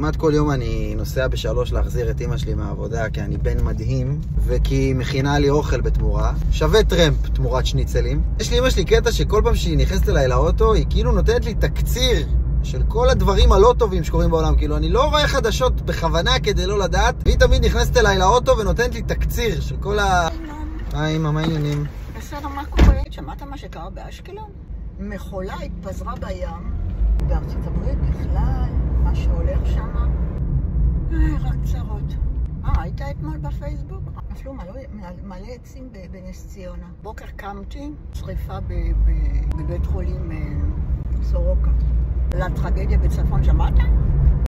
כמעט כל יום אני נוסע ב3 להחזיר את אמא שלי מהעבודה, כי אני בן מדהים, וכי היא מכינה לי אוכל בתמורה. שווה טרמפ תמורת שניצלים. יש לי אמא שלי קטע שכל פעם שהיא נכנסת אליי לאוטו, היא כאילו נותנת לי תקציר של כל הדברים הלא טובים שקורים בעולם. כאילו, אני לא רואה חדשות בכוונה כדי לא לדעת, והיא תמיד נכנסת אליי לאוטו ונותנת לי תקציר של כל היי, אמא, מה העניינים? בסדר, מה קורה? שמעת מה שקרה באשקלון? מכולה התפזרה בים, בארצות הברית בכלל, מה שהולך שם, רק צרות. היית אתמול בפייסבוק? נפלו מלא עצים בנס ציונה. בוקר קמתי, שריפה בבית חולים סורוקה. לטרגדיה בצפון, שמעת?